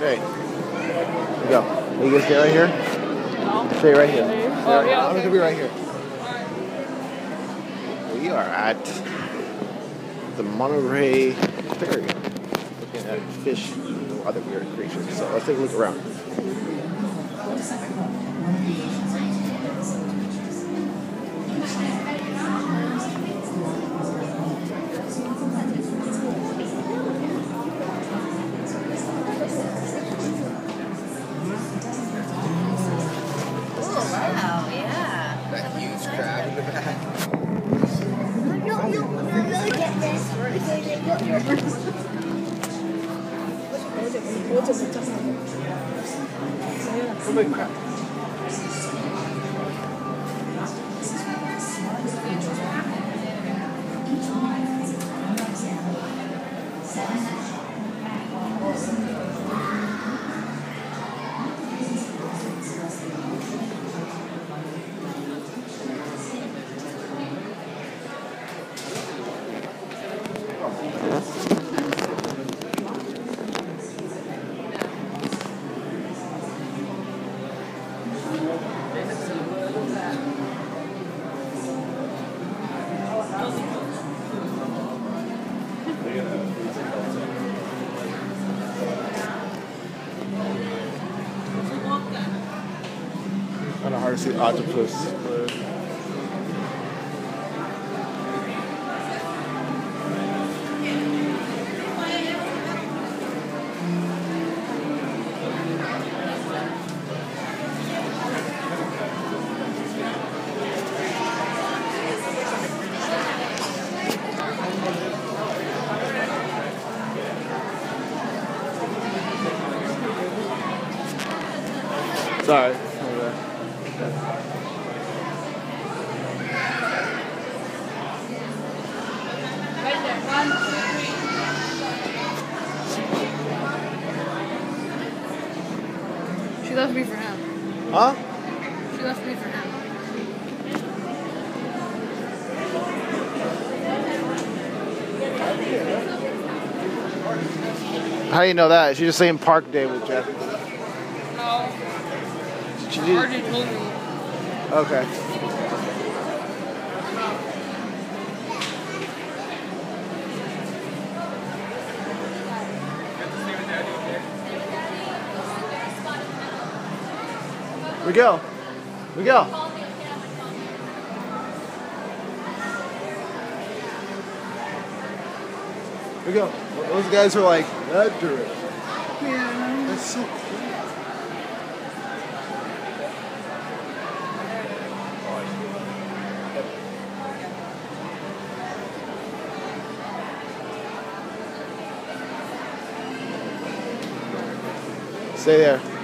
Shay. Here we go. Are you gonna stay right here? No. Stay right here. Oh, yeah, I'm okay. gonna be right here. We are at the Monterey Aquarium, looking at fish and other weird creatures. So let's take a look around. Wow, yeah. That huge crab in the back. Oh my crap. Kind of hard to see octopus. Sorry. She left me for him. Huh? She left me for him. How do you know that? She just saying park day with Jeff. No. She She did. already told me. Okay. We go. We go. We go. Those guys are like, that direct. Yeah. That's so cool. Stay there.